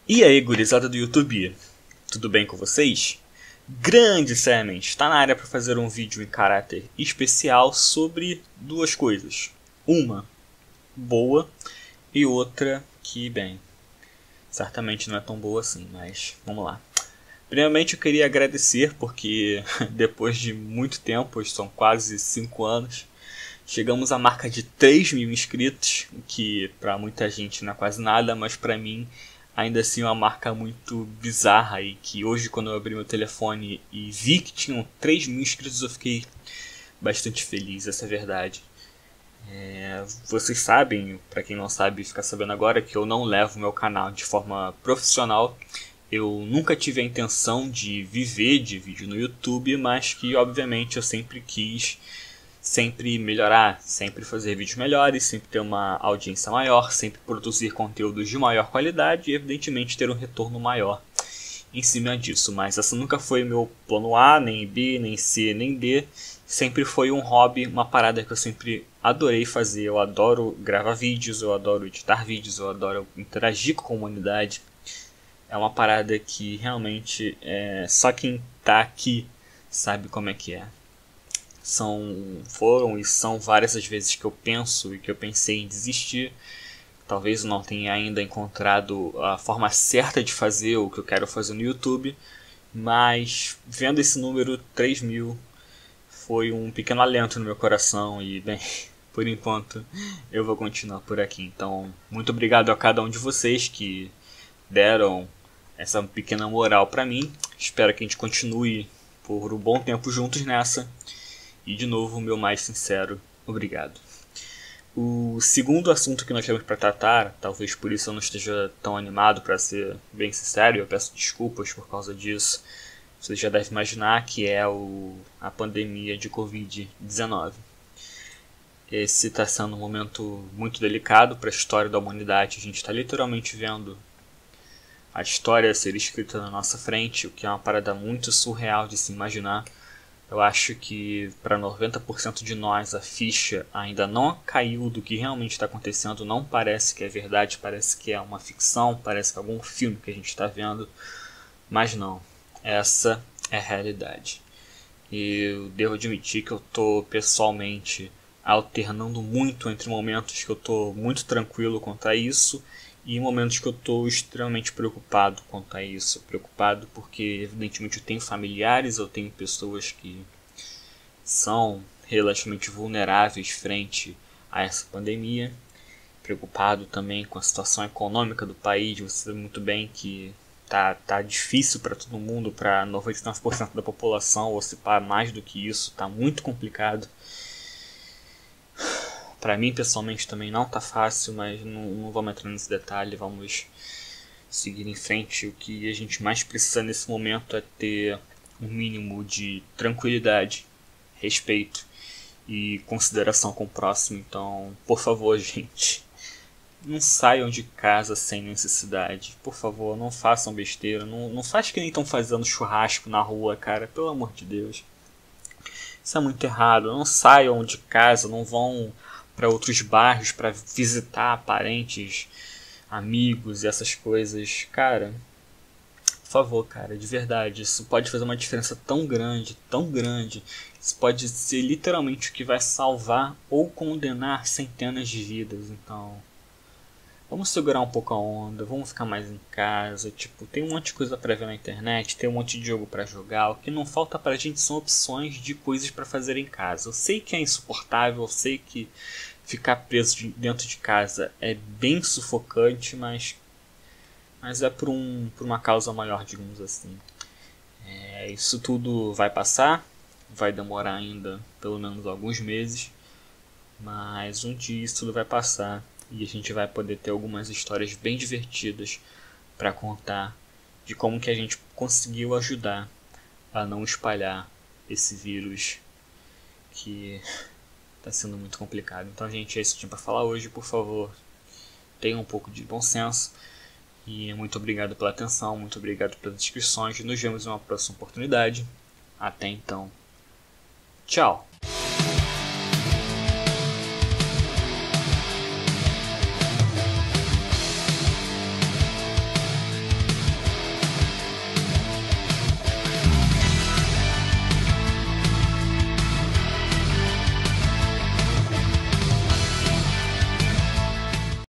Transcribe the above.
E aí, gurizada do YouTube, tudo bem com vocês? Grande Semen está na área para fazer um vídeo em caráter especial sobre duas coisas. Uma boa e outra que, bem, certamente não é tão boa assim, mas vamos lá. Primeiramente eu queria agradecer porque depois de muito tempo, são quase 5 anos, chegamos à marca de 3.000 inscritos, que para muita gente não é quase nada, mas para mim ainda assim é uma marca muito bizarra e que hoje quando eu abri meu telefone e vi que tinham 3.000 inscritos eu fiquei bastante feliz, essa é a verdade. Vocês sabem, para quem não sabe ficar sabendo agora, que eu não levo meu canal de forma profissional. Eu nunca tive a intenção de viver de vídeo no YouTube, mas que obviamente eu sempre quis sempre melhorar, sempre fazer vídeos melhores, sempre ter uma audiência maior, sempre produzir conteúdos de maior qualidade e evidentemente ter um retorno maior em cima disso. Mas essa nunca foi meu plano A, nem B, nem C, nem D. Sempre foi um hobby, uma parada que eu sempre adorei fazer. Eu adoro gravar vídeos, eu adoro editar vídeos, eu adoro interagir com a comunidade. É uma parada que realmente só quem tá aqui sabe como é que é. Foram e são várias as vezes que eu penso e que eu pensei em desistir. Talvez eu não tenha ainda encontrado a forma certa de fazer o que eu quero fazer no YouTube, mas vendo esse número 3.000 foi um pequeno alento no meu coração e, bem, por enquanto eu vou continuar por aqui. Então, muito obrigado a cada um de vocês que deram essa pequena moral pra mim. Espero que a gente continue por um bom tempo juntos nessa. E de novo, o meu mais sincero obrigado. O segundo assunto que nós temos para tratar, talvez por isso eu não esteja tão animado para ser bem sincero, eu peço desculpas por causa disso. Você já deve imaginar que é a pandemia de Covid-19. Esse está sendo um momento muito delicado para a história da humanidade. A gente está literalmente vendo a história ser escrita na nossa frente, o que é uma parada muito surreal de se imaginar. Eu acho que para 90% de nós a ficha ainda não caiu do que realmente está acontecendo. Não parece que é verdade, parece que é uma ficção, parece que é algum filme que a gente está vendo. Mas não, essa é a realidade. E eu devo admitir que eu estou pessoalmente alternando muito entre momentos que eu estou muito tranquilo quanto a isso e momentos que eu estou extremamente preocupado quanto a isso. Preocupado porque, evidentemente, eu tenho familiares, eu tenho pessoas que são relativamente vulneráveis frente a essa pandemia. Preocupado também com a situação econômica do país. Você sabe muito bem que tá difícil para todo mundo, para 99% da população, ou se para mais do que isso, tá muito complicado. Para mim, pessoalmente, também não tá fácil, mas não vamos entrar nesse detalhe, vamos seguir em frente. O que a gente mais precisa nesse momento é ter um mínimo de tranquilidade, respeito e consideração com o próximo. Então, por favor, gente, não saiam de casa sem necessidade. Por favor, não façam besteira. Não faz que nem estão fazendo churrasco na rua, cara. Pelo amor de Deus. Isso é muito errado. Não saiam de casa, não vão para outros bairros para visitar parentes, amigos e essas coisas. Cara, por favor, cara, de verdade, isso pode fazer uma diferença tão grande, tão grande. Isso pode ser literalmente o que vai salvar ou condenar centenas de vidas. Então, vamos segurar um pouco a onda, vamos ficar mais em casa. Tipo, tem um monte de coisa pra ver na internet, tem um monte de jogo pra jogar. O que não falta pra gente são opções de coisas pra fazer em casa. Eu sei que é insuportável, eu sei que ficar preso dentro de casa é bem sufocante, mas é por uma causa maior, digamos assim. Isso tudo vai passar, vai demorar ainda pelo menos alguns meses, mas um dia isso tudo vai passar e a gente vai poder ter algumas histórias bem divertidas para contar de como que a gente conseguiu ajudar a não espalhar esse vírus que está sendo muito complicado. Então, gente, é isso que eu tinha para falar hoje. Por favor, tenham um pouco de bom senso. E muito obrigado pela atenção, muito obrigado pelas inscrições. Nos vemos em uma próxima oportunidade. Até então. Tchau!